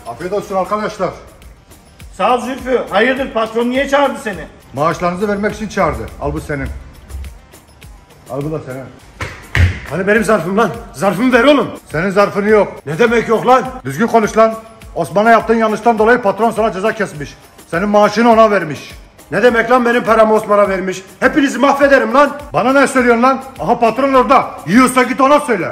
Afiyet olsun arkadaşlar. Sağ ol Zülfü. Hayırdır, patron niye çağırdı seni? Maaşlarınızı vermek için çağırdı. Al bu senin. Al bu da senin. Hani benim zarfım lan? Zarfımı ver oğlum. Senin zarfın yok. Ne demek yok lan? Düzgün konuş lan. Osman'a yaptığın yanlıştan dolayı patron sana ceza kesmiş. Senin maaşını ona vermiş. Ne demek lan benim paramı Osman'a vermiş? Hepinizi mahvederim lan. Bana ne söylüyorsun lan? Aha patron orada. Yiyorsa git ona söyle.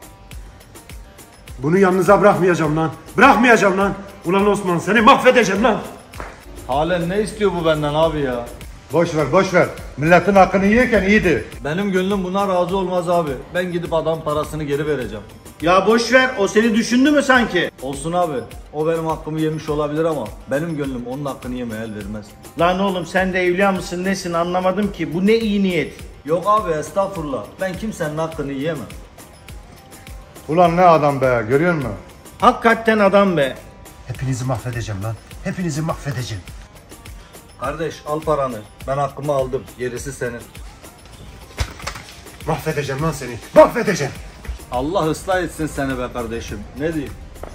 Bunu yanınıza bırakmayacağım lan. Bırakmayacağım lan. Ulan Osman seni mahvedeceğim lan. Halen ne istiyor bu benden abi ya? Boş ver boş ver. Milletin hakkını yiyken iyiydi. Benim gönlüm buna razı olmaz abi. Ben gidip adam parasını geri vereceğim. Ya boş ver, o seni düşündü mü sanki? Olsun abi. O benim hakkımı yemiş olabilir ama benim gönlüm onun hakkını yemeye el vermez. Lan oğlum sen de evliya mısın nesin anlamadım ki. Bu ne iyi niyet. Yok abi estağfurullah. Ben kimsenin hakkını yiyemem. Ulan ne adam be, görüyor musun? Hakikaten adam be. Hepinizi mahvedeceğim lan. Hepinizi mahvedeceğim. Kardeş al paranı. Ben hakkımı aldım. Gerisi senin. Mahvedeceğim lan seni. Mahvedeceğim. Allah ıslah etsin seni be kardeşim. Ne diyeyim?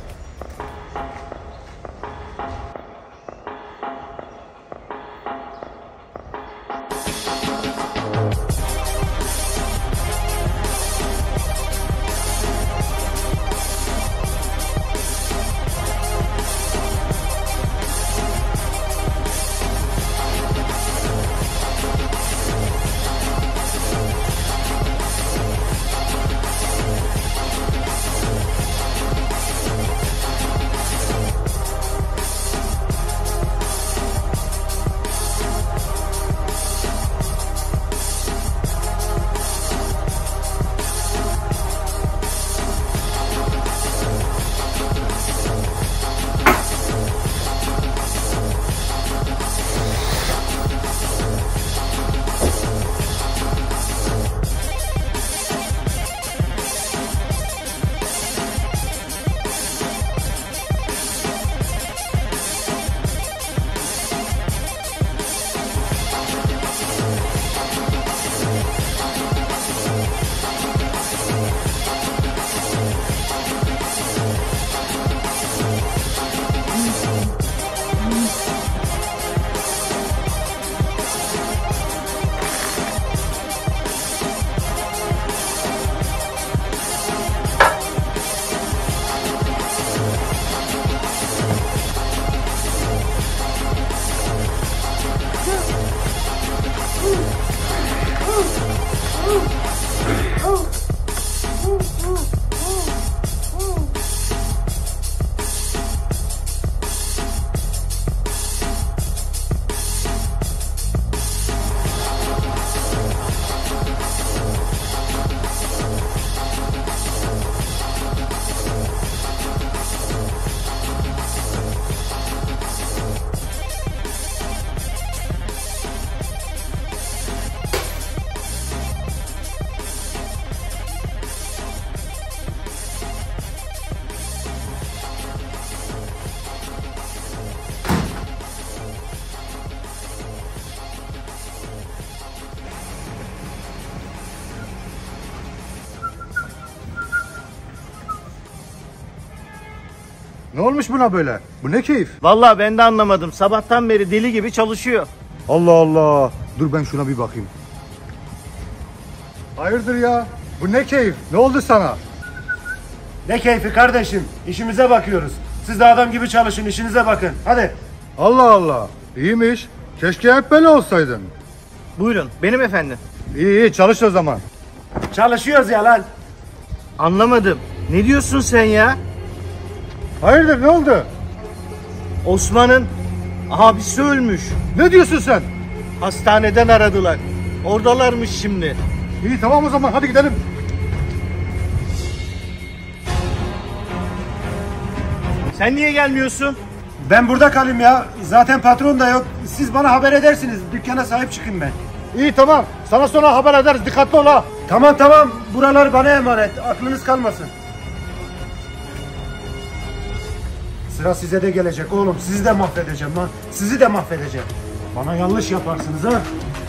Ne olmuş buna böyle? Bu ne keyif? Vallahi ben de anlamadım. Sabahtan beri deli gibi çalışıyor. Allah Allah. Dur ben şuna bir bakayım. Hayırdır ya? Bu ne keyif? Ne oldu sana? Ne keyfi kardeşim. İşimize bakıyoruz. Siz de adam gibi çalışın, işinize bakın. Hadi. Allah Allah. İyiymiş. Keşke hep böyle olsaydın. Buyurun, benim efendim. İyi iyi çalış o zaman. Çalışıyoruz ya lan. Anlamadım. Ne diyorsun sen ya? Hayırdır ne oldu? Osman'ın abisi ölmüş. Ne diyorsun sen? Hastaneden aradılar. Oradalarmış şimdi. İyi tamam o zaman hadi gidelim. Sen niye gelmiyorsun? Ben burada kalayım ya. Zaten patron da yok. Siz bana haber edersiniz. Dükkana sahip çıkın ben. İyi tamam. Sana sonra haber ederiz. Dikkatli ol ha. Tamam tamam. Buralar bana emanet. Aklınız kalmasın. Sıra size de gelecek oğlum. Sizi de mahvedeceğim lan. Sizi de mahvedeceğim. Bana yanlış yaparsınız ha.